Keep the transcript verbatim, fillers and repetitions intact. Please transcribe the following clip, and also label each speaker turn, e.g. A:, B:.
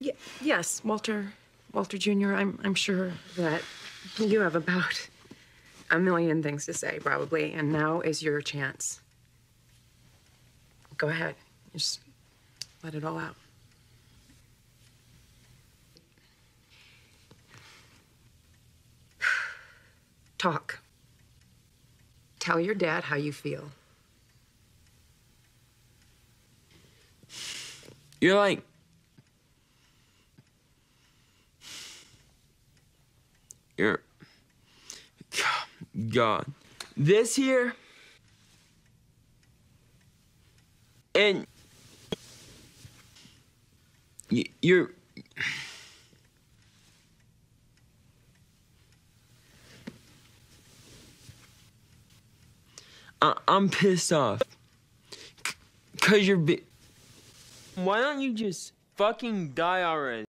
A: Y yes, Walter, Walter Junior I'm, I'm sure that you have about a million things to say, probably, and now is your chance. Go ahead. Just let it all out. Talk. Tell your dad how you feel.
B: You're like... You're... God. This here... And... You're... I I'm pissed off. C- Cause you're bi- Why don't you just fucking die already?